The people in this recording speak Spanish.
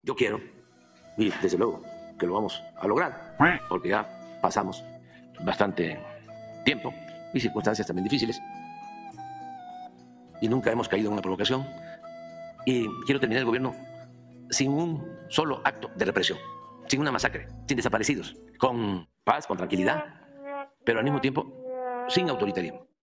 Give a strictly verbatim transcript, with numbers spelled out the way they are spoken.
Yo quiero, y desde luego que lo vamos a lograr, porque ya pasamos bastante tiempo y circunstancias también difíciles, y nunca hemos caído en una provocación, y quiero terminar el gobierno sin un solo acto de represión, sin una masacre, sin desaparecidos, con paz, con tranquilidad, pero al mismo tiempo sin autoritarismo.